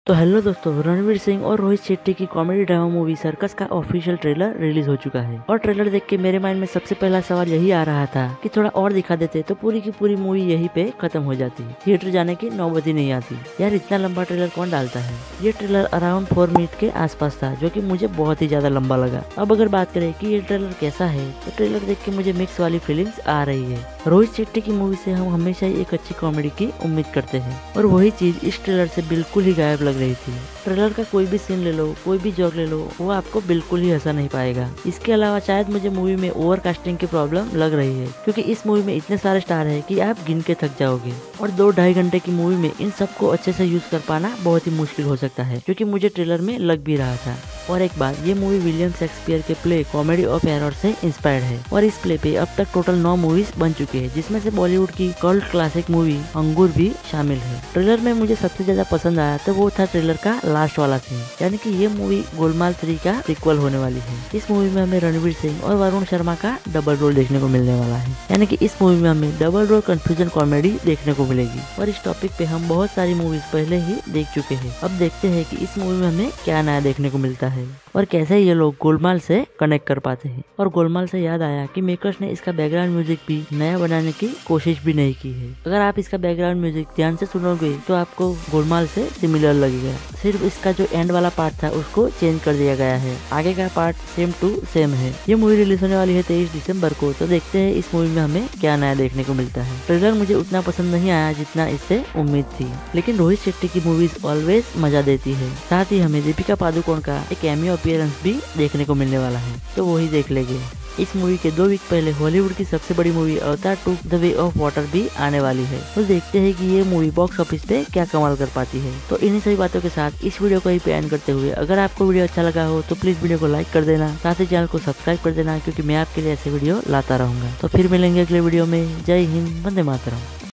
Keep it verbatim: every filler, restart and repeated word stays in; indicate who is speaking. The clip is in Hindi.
Speaker 1: तो हेलो दोस्तों, रणवीर सिंह और रोहित शेट्टी की कॉमेडी ड्रामा मूवी सर्कस का ऑफिशियल ट्रेलर रिलीज हो चुका है। और ट्रेलर देख के मेरे माइंड में सबसे पहला सवाल यही आ रहा था कि थोड़ा और दिखा देते तो पूरी की पूरी मूवी यहीं पे खत्म हो जाती, थिएटर जाने की नौबत ही नहीं आती। यार इतना लंबा ट्रेलर कौन डालता है। ये ट्रेलर अराउंड फोर मिनट के आसपास था, जो की मुझे बहुत ही ज्यादा लंबा लगा। अब अगर बात करें कि ये ट्रेलर कैसा है, तो ट्रेलर देख के मुझे मिक्स वाली फीलिंग्स आ रही है। रोहित शेट्टी की मूवी से हम हमेशा ही एक अच्छी कॉमेडी की उम्मीद करते हैं, और वही चीज इस ट्रेलर से बिल्कुल ही गायब लग रही थी। ट्रेलर का कोई भी सीन ले लो, कोई भी जोक ले लो, वो आपको बिल्कुल ही हंसा नहीं पाएगा। इसके अलावा शायद मुझे मूवी में ओवर कास्टिंग की प्रॉब्लम लग रही है, क्योंकि इस मूवी में इतने सारे स्टार है कि आप गिन के थक जाओगे। और दो ढाई घंटे की मूवी में इन सबको अच्छे से यूज कर पाना बहुत ही मुश्किल हो सकता है, क्योंकि मुझे ट्रेलर में लग भी रहा था। और एक बात, ये मूवी विलियम शेक्सपियर के प्ले कॉमेडी ऑफ एरर से इंस्पायर्ड है, और इस प्ले पे अब तक टोटल नौ मूवीज बन चुकी है, जिसमें से बॉलीवुड की कल्ट क्लासिक मूवी अंगूर भी शामिल है। ट्रेलर में मुझे सबसे ज्यादा पसंद आया तो वो था ट्रेलर का लास्ट वाला सीन, यानी कि ये मूवी गोलमाल थ्री का सीक्वल होने वाली है। इस मूवी में हमें रणवीर सिंह और वरुण शर्मा का डबल रोल देखने को मिलने वाला है, यानी कि इस मूवी में हमें डबल रोल कंफ्यूजन कॉमेडी देखने को मिलेगी। और इस टॉपिक पे हम बहुत सारी मूवीज पहले ही देख चुके हैं। अब देखते हैं कि इस मूवी में हमें क्या नया देखने को मिलता है और कैसे ये लोग गोलमाल से कनेक्ट कर पाते हैं। और गोलमाल से याद आया कि मेकर्स ने इसका बैकग्राउंड म्यूजिक भी नया बनाने की कोशिश भी नहीं की है। अगर आप इसका बैकग्राउंड म्यूजिक ध्यान से सुनोगे तो आपको गोलमाल से सिमिलर लगेगा, सिर्फ इसका जो एंड वाला पार्ट था उसको चेंज कर दिया गया है, आगे का पार्ट सेम टू सेम है। ये मूवी रिलीज होने वाली है तेईस दिसंबर को, तो देखते हैं इस मूवी में हमें क्या नया देखने को मिलता है। ट्रेलर मुझे उतना पसंद नहीं आया जितना इससे उम्मीद थी, लेकिन रोहित शेट्टी की मूवीज ऑलवेज मजा देती है। साथ ही हमें दीपिका पादुकोण का एक कैमियो अपीयरेंस भी देखने को मिलने वाला है, तो वही देख लेंगे। इस मूवी के दो वीक पहले हॉलीवुड की सबसे बड़ी movie Avatar two the way of water भी आने वाली है, तो देखते हैं कि ये मूवी बॉक्स ऑफिस पे क्या कमाल कर पाती है। तो इन्हीं सभी बातों के साथ इस वीडियो को ही पे एंड करते हुए, अगर आपको वीडियो अच्छा लगा हो तो प्लीज वीडियो को लाइक कर देना, साथ ही चैनल को सब्सक्राइब कर देना, क्योंकि मैं आपके लिए ऐसे वीडियो लाता रहूंगा। तो फिर मिलेंगे अगले वीडियो में। जय हिंद, वंदे मातरम।